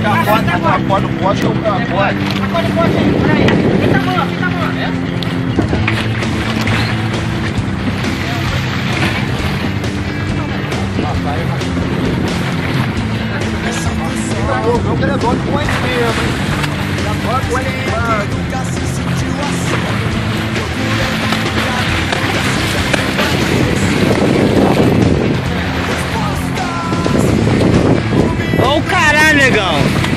Acorda o poste ou o acorda? Acorda o poste aí, peraí. Fica a mão, fica a mão. Meu credor com ele mesmo, hein? Agora com ele nunca se sentiu assim. Ô caralho, negão!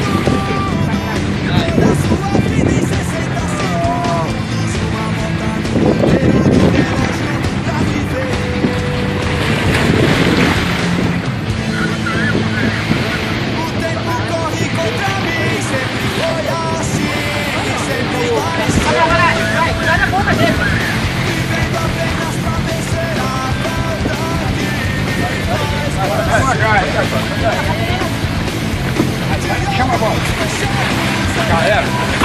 Chama a bola. Já era.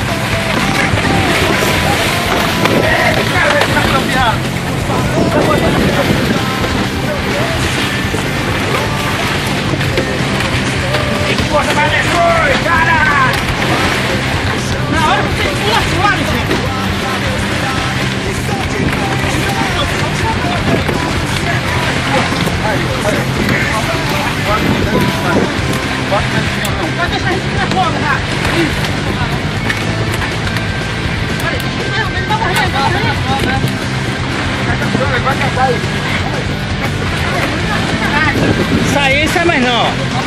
Força, vai depois, cara! Na hora que você pula fora, gente! Vai deixar a gente na folga, cara! Ele tá morrendo, tá morrendo! Vai cantar aí! Sai, sai mais não!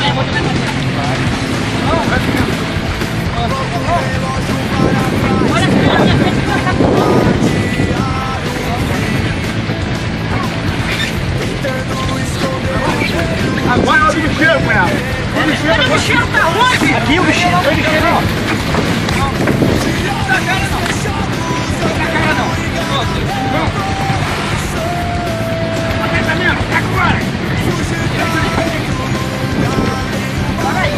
Olha aqui na minha frente que vai Agora olha o bicheiro, cunhado! o bicheiro tá onde? Aqui o bicheiro, olha o bicheiro, ó! Não dá cara não! Não dá cara não! Aperta mesmo, tá agora! Olha aí!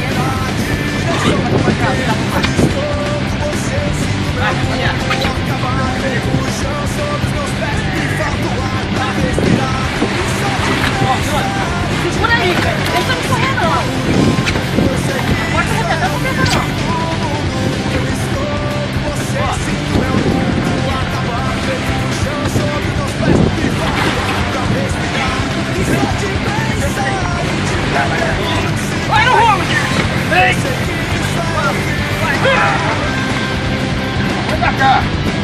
Segura aí, velho! Deixa eu correr não! Pode arrebentar, não pega não! Vai no rolo! Vem! Vem pra cá!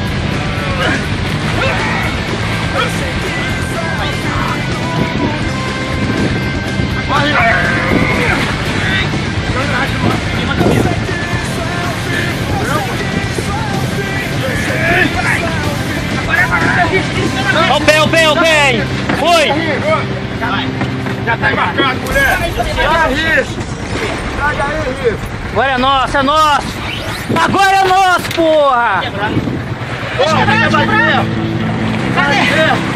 Ó o pé, o pé! Foi! Já tá embarcado, mulher! Traga isso! Traga aí, Rico! Agora é nosso, é nosso! Agora é nosso, porra! Ô, vai quebrar! Cadê?